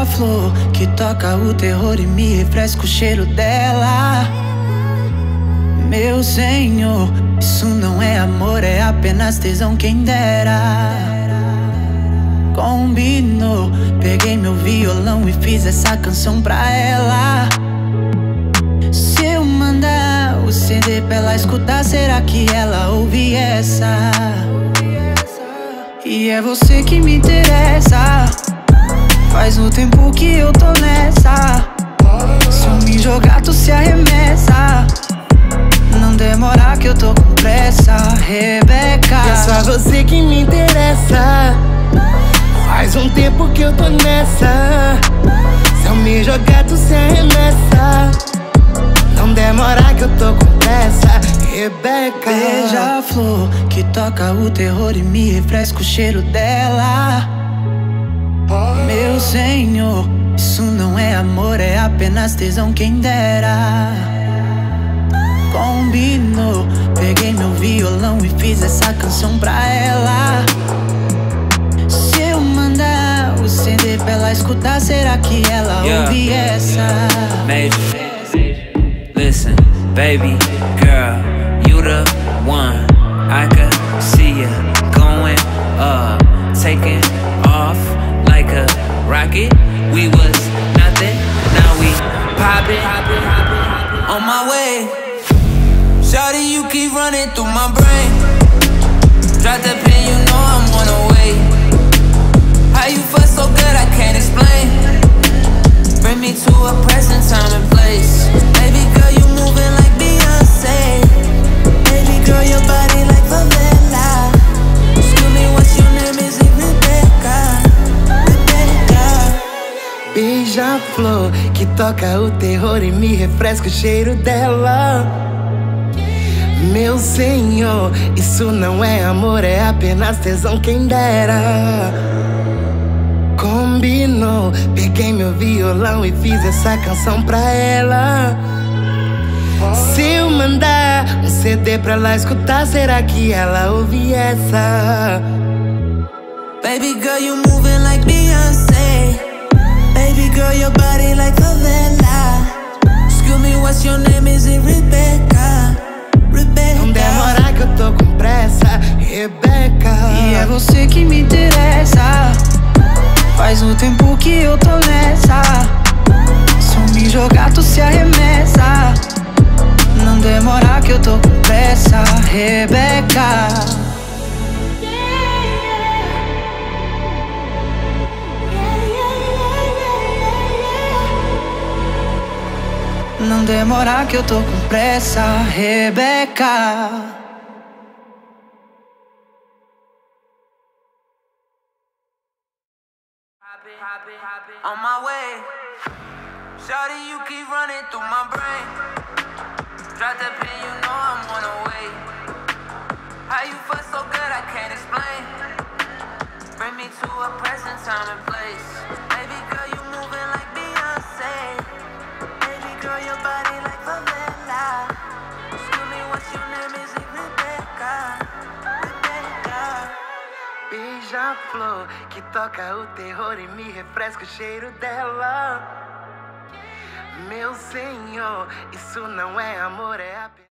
Beija-flor que toca o terror e me refresca o cheiro dela. Meu senhor, isso não é amor, é apenas tesão, quem dera. Combinou, peguei meu violão e fiz essa canção pra ela. Se eu mandar o CD pra ela escutar, será que ela ouve essa? E é você que me interessa. Faz um tempo que eu tô nessa. Se eu me jogar, tu se arremessa. Não demora que eu tô com pressa, Rebeca. É só você que me interessa. Faz um tempo que eu tô nessa. Se eu me jogar, tu se arremessa. Não demora que eu tô com pressa, Rebeca. Beija-flor que toca o terror e me refresca o cheiro dela. Meu senhor, isso não é amor, é apenas tesão, quem dera. Combinou, peguei meu violão e fiz essa canção pra ela. Se eu mandar o CD pra ela escutar, será que ela ouve essa? Major. Listen, baby girl, you the one. I could see you going up, taking off like a rocket. We was nothing, now we poppin'. On my way, shawty, you keep running through my brain. Drop the pin, you know I'm on the way. How you fuck so good, I can't explain. Bring me to a present time and place. Baby girl, you moving like Beyonce. Baby girl, your body like favela. Excuse me, what's your name? Is it Rebecca? Rebecca. Beija-flor que toca o terror e me refresca o cheiro dela. Meu senhor, isso não é amor, é apenas tesão, quem dera. Combinou, peguei meu violão e fiz essa canção pra ela. Se eu mandar um CD pra ela escutar, será que ela ouve essa? Baby girl, you moving like Beyonce. Baby girl, your body like favela. Excuse me, what's your name? Is it Rebecca? Rebecca. Não demora que eu tô com pressa, Rebeca. E é você que me interessa. Faz um tempo que eu tô nessa. Se eu me jogar, tu se arremessa. Não demora que eu tô com pressa, Rebeca. Não demora que eu tô com pressa, Rebeca. On my way, shawty, you keep running through my brain. Drop the pin, you know I'm on the way. How you fuck so good, I can't explain. Bring me to a present time and place. Baby girl, you moving like Beyonce. Baby girl, your body like favela. Excuse me, what's your name? Is it Rebecca? Rebecca. Beija-flor que toca o terror e me refresca o cheiro dela. Meu senhor, isso não é amor, é apenas